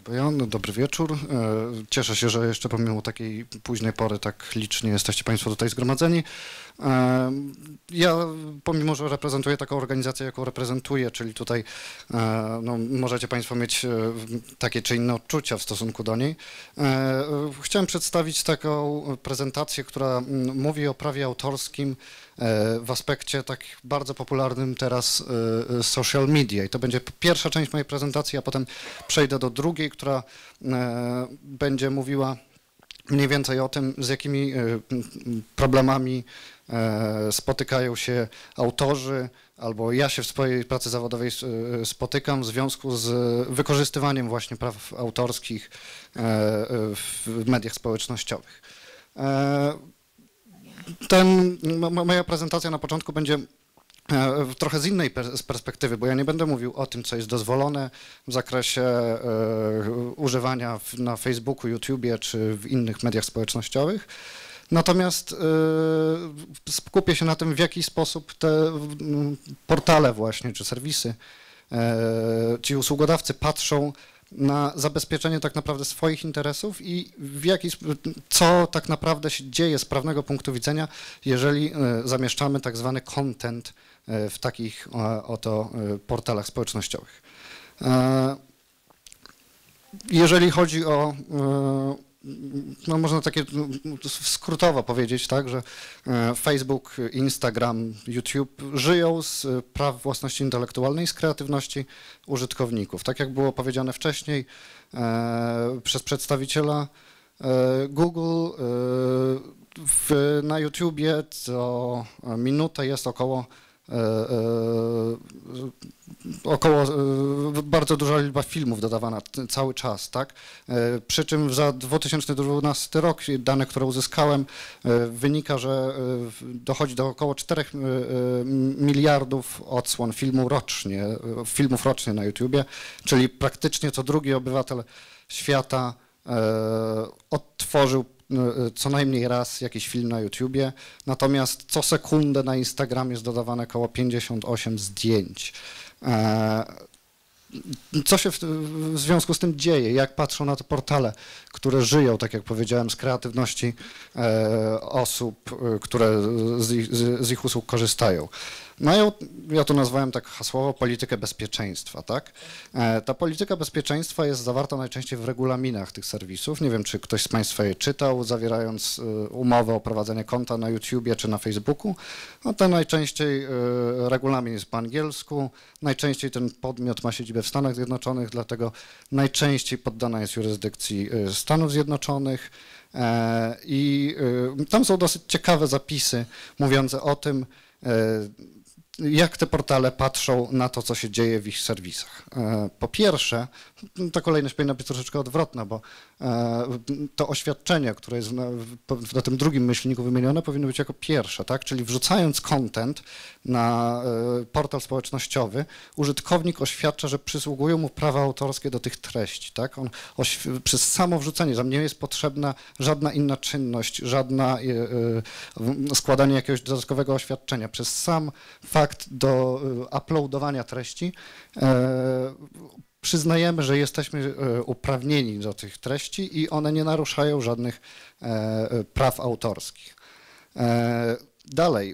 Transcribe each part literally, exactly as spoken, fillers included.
chyba ja. No, dobry wieczór. Cieszę się, że jeszcze pomimo takiej późnej pory tak licznie jesteście Państwo tutaj zgromadzeni. Ja, pomimo że reprezentuję taką organizację, jaką reprezentuję, czyli tutaj no, możecie Państwo mieć takie czy inne odczucia w stosunku do niej, chciałem przedstawić taką prezentację, która mówi o prawie autorskim w aspekcie tak bardzo popularnym teraz social media. I to będzie pierwsza część mojej prezentacji, a potem przejdę do drugiej, która będzie mówiła mniej więcej o tym, z jakimi problemami spotykają się autorzy, albo ja się w swojej pracy zawodowej spotykam w związku z wykorzystywaniem właśnie praw autorskich w mediach społecznościowych. Ten, moja prezentacja na początku będzie trochę z innej perspektywy, bo ja nie będę mówił o tym, co jest dozwolone w zakresie używania na Facebooku, YouTubie czy w innych mediach społecznościowych. Natomiast skupię się na tym, w jaki sposób te portale właśnie, czy serwisy, ci usługodawcy patrzą na zabezpieczenie tak naprawdę swoich interesów i w jaki, co tak naprawdę się dzieje z prawnego punktu widzenia, jeżeli zamieszczamy tak zwany content w takich oto portalach społecznościowych. Jeżeli chodzi o, no można takie skrótowo powiedzieć, tak, że Facebook, Instagram, YouTube żyją z praw własności intelektualnej, z kreatywności użytkowników. Tak jak było powiedziane wcześniej przez przedstawiciela Google, w, na YouTubie co minutę jest około około bardzo duża liczba filmów dodawana cały czas, tak? Przy czym za dwa tysiące dwunasty rok dane, które uzyskałem, wynika, że dochodzi do około czterech miliardów odsłon filmu rocznie, filmów rocznie na YouTubie, czyli praktycznie co drugi obywatel świata odtworzył co najmniej raz jakiś film na YouTubie, natomiast co sekundę na Instagramie jest dodawane około pięćdziesiąt osiem zdjęć. Co się w, w związku z tym dzieje? Jak patrzą na te portale, które żyją, tak jak powiedziałem, z kreatywności osób, które z ich, z ich usług korzystają? Mają, ja to nazwałem tak hasłowo, politykę bezpieczeństwa, tak? Ta polityka bezpieczeństwa jest zawarta najczęściej w regulaminach tych serwisów. Nie wiem, czy ktoś z Państwa je czytał, zawierając umowę o prowadzenie konta na YouTubie czy na Facebooku. No to najczęściej regulamin jest po angielsku, najczęściej ten podmiot ma siedzibę w Stanach Zjednoczonych, dlatego najczęściej poddana jest jurysdykcji Stanów Zjednoczonych. I tam są dosyć ciekawe zapisy mówiące o tym, jak te portale patrzą na to, co się dzieje w ich serwisach. Po pierwsze, ta kolejność powinna być troszeczkę odwrotna, bo to oświadczenie, które jest na, na tym drugim myślniku wymienione, powinno być jako pierwsze, tak? Czyli wrzucając content na portal społecznościowy, użytkownik oświadcza, że przysługują mu prawa autorskie do tych treści, tak? On przez samo wrzucenie, za mnie nie jest potrzebna żadna inna czynność, żadna składanie jakiegoś dodatkowego oświadczenia. Przez sam fakt do uploadowania treści przyznajemy, że jesteśmy uprawnieni do tych treści i one nie naruszają żadnych praw autorskich. Dalej,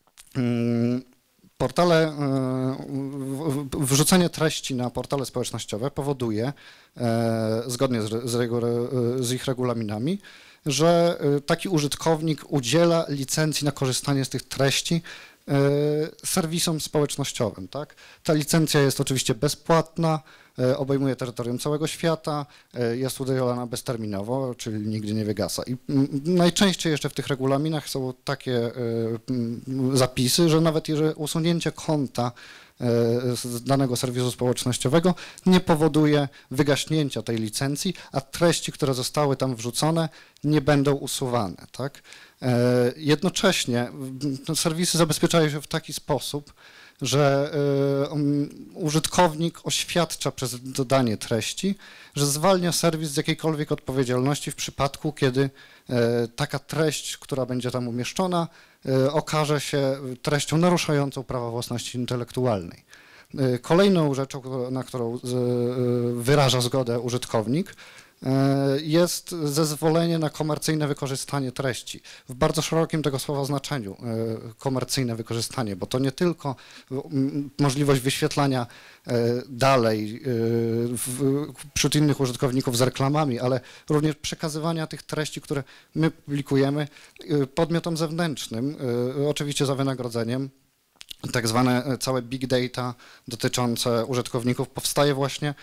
portale, wrzucenie treści na portale społecznościowe powoduje, zgodnie z, z, z ich regulaminami, że taki użytkownik udziela licencji na korzystanie z tych treści serwisom społecznościowym, tak? Ta licencja jest oczywiście bezpłatna, obejmuje terytorium całego świata, jest udzielana bezterminowo, czyli nigdy nie wygasa. I najczęściej jeszcze w tych regulaminach są takie zapisy, że nawet jeżeli usunięcie konta z danego serwisu społecznościowego nie powoduje wygaśnięcia tej licencji, a treści, które zostały tam wrzucone, nie będą usuwane, tak? Jednocześnie serwisy zabezpieczają się w taki sposób, że użytkownik oświadcza przez dodanie treści, że zwalnia serwis z jakiejkolwiek odpowiedzialności w przypadku, kiedy taka treść, która będzie tam umieszczona, okaże się treścią naruszającą prawa własności intelektualnej. Kolejną rzeczą, na którą wyraża zgodę użytkownik, jest zezwolenie na komercyjne wykorzystanie treści. W bardzo szerokim tego słowa znaczeniu komercyjne wykorzystanie, bo to nie tylko możliwość wyświetlania dalej wśród innych użytkowników z reklamami, ale również przekazywania tych treści, które my publikujemy podmiotom zewnętrznym, oczywiście za wynagrodzeniem. Tak zwane całe big data dotyczące użytkowników powstaje właśnie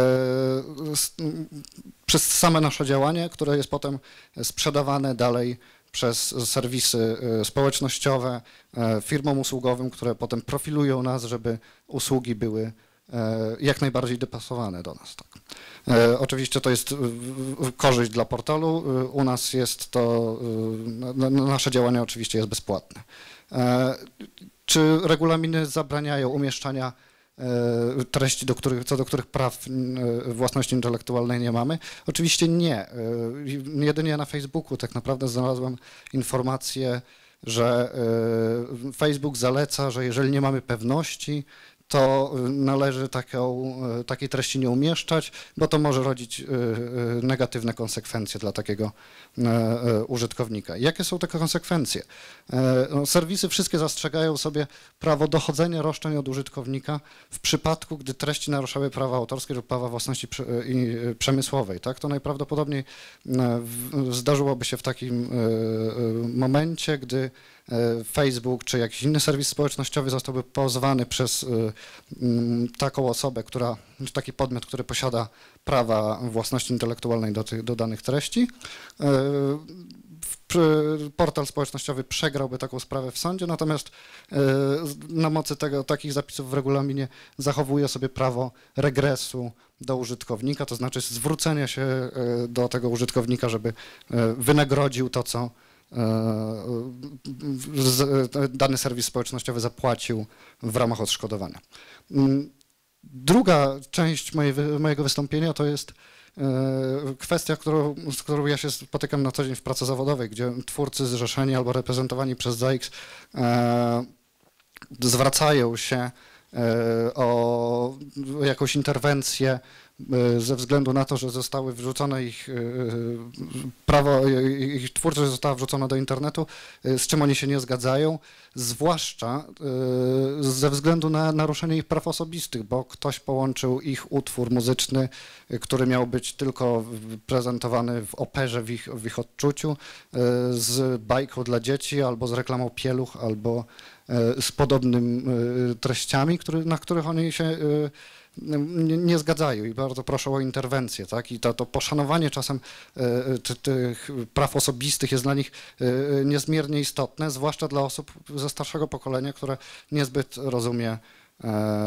przez same nasze działanie, które jest potem sprzedawane dalej przez serwisy społecznościowe, firmom usługowym, które potem profilują nas, żeby usługi były jak najbardziej dopasowane do nas. Tak. Oczywiście to jest korzyść dla portalu, u nas jest to, nasze działanie oczywiście jest bezpłatne. Czy regulaminy zabraniają umieszczania treści, do których, co do których praw własności intelektualnej nie mamy? Oczywiście nie. Jedynie na Facebooku tak naprawdę znalazłem informację, że Facebook zaleca, że jeżeli nie mamy pewności, to należy taką, takiej treści nie umieszczać, bo to może rodzić negatywne konsekwencje dla takiego użytkownika. Jakie są te konsekwencje? No, serwisy wszystkie zastrzegają sobie prawo dochodzenia roszczeń od użytkownika w przypadku, gdy treści naruszały prawa autorskie lub prawa własności przemysłowej. Tak? To najprawdopodobniej zdarzyłoby się w takim momencie, gdy Facebook czy jakiś inny serwis społecznościowy zostałby pozwany przez taką osobę, która, taki podmiot, który posiada prawa własności intelektualnej do, tych, do danych treści. Portal społecznościowy przegrałby taką sprawę w sądzie, natomiast na mocy tego, takich zapisów w regulaminie zachowuje sobie prawo regresu do użytkownika, to znaczy zwrócenia się do tego użytkownika, żeby wynagrodził to, co dany serwis społecznościowy zapłacił w ramach odszkodowania. Druga część mojej, mojego wystąpienia to jest kwestia, którą, z którą ja się spotykam na co dzień w pracy zawodowej, gdzie twórcy zrzeszeni albo reprezentowani przez Z A X e, zwracają się e, o jakąś interwencję ze względu na to, że zostały wrzucone ich prawo, ich twórczość została wrzucona do internetu, z czym oni się nie zgadzają, zwłaszcza ze względu na naruszenie ich praw osobistych, bo ktoś połączył ich utwór muzyczny, który miał być tylko prezentowany w operze, w ich, w ich odczuciu, z bajką dla dzieci, albo z reklamą pieluch, albo z podobnymi treściami, który, na których oni się Nie, nie zgadzają i bardzo proszę o interwencję, tak? I to, to poszanowanie czasem y, tych praw osobistych jest dla nich y, niezmiernie istotne, zwłaszcza dla osób ze starszego pokolenia, które niezbyt rozumie y,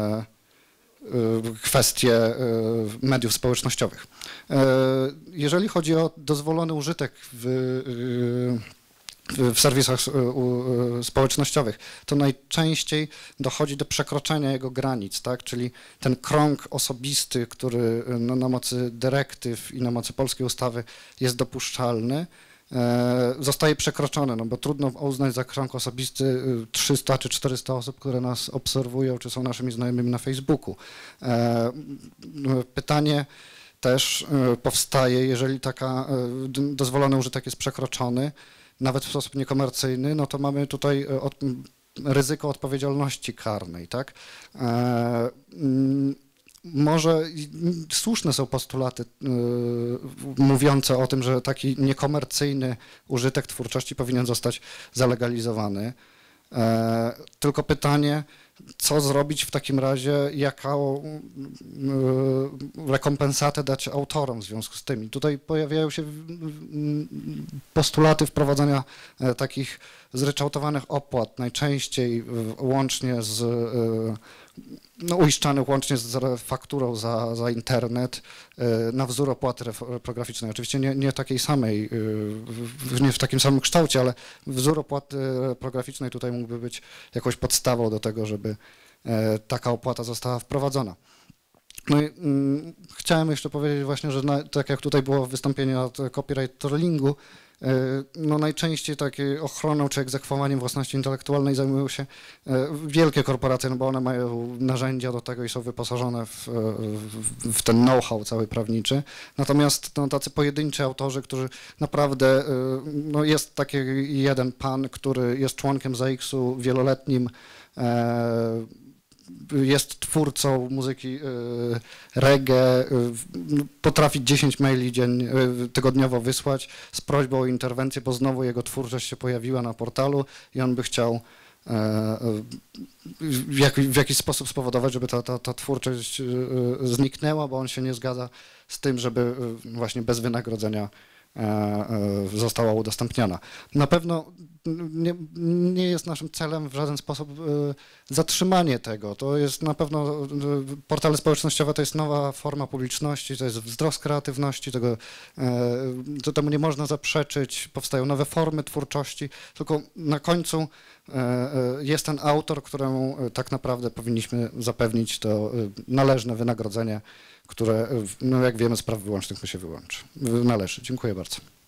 y, kwestie y, mediów społecznościowych. Y, jeżeli chodzi o dozwolony użytek w y, w serwisach społecznościowych, to najczęściej dochodzi do przekroczenia jego granic, tak? Czyli ten krąg osobisty, który no, na mocy dyrektyw i na mocy polskiej ustawy jest dopuszczalny, e, zostaje przekroczony, no bo trudno uznać za krąg osobisty trzysta czy czterysta osób, które nas obserwują, czy są naszymi znajomymi na Facebooku. E, pytanie też powstaje, jeżeli taka dozwolony użytek jest przekroczony, nawet w sposób niekomercyjny, no to mamy tutaj od, ryzyko odpowiedzialności karnej, tak? E, może słuszne są postulaty y, mówiące o tym, że taki niekomercyjny użytek twórczości powinien zostać zalegalizowany. E, tylko pytanie, co zrobić w takim razie, jaką y, rekompensatę dać autorom w związku z tym. I tutaj pojawiają się postulaty wprowadzenia takich zryczałtowanych opłat, najczęściej łącznie z, no, uiszczanych łącznie z fakturą za, za internet, na wzór opłaty reprograficznej. Oczywiście nie, nie takiej samej, nie w takim samym kształcie, ale wzór opłaty reprograficznej tutaj mógłby być jakąś podstawą do tego, żeby taka opłata została wprowadzona. No i mm, chciałem jeszcze powiedzieć właśnie, że na, tak jak tutaj było wystąpienie od copyright trollingu, no najczęściej takiej ochroną czy egzekwowaniem własności intelektualnej zajmują się wielkie korporacje, no bo one mają narzędzia do tego i są wyposażone w, w, w ten know-how cały prawniczy. Natomiast no, tacy pojedynczy autorzy, którzy naprawdę, no jest taki jeden pan, który jest członkiem ZAIKS-u wieloletnim, jest twórcą muzyki reggae, potrafi dziesięć maili dzień, tygodniowo wysłać z prośbą o interwencję, bo znowu jego twórczość się pojawiła na portalu i on by chciał w, jak, w jakiś sposób spowodować, żeby ta, ta, ta twórczość zniknęła, bo on się nie zgadza z tym, żeby właśnie bez wynagrodzenia została udostępniona. Na pewno nie, nie jest naszym celem w żaden sposób zatrzymanie tego. To jest na pewno, portale społecznościowe to jest nowa forma publiczności, to jest wzrost kreatywności, tego, to temu nie można zaprzeczyć, powstają nowe formy twórczości, tylko na końcu jest ten autor, któremu tak naprawdę powinniśmy zapewnić to należne wynagrodzenie, które, no jak wiemy, z praw wyłącznych mu się wyłączy. Należy. Dziękuję bardzo.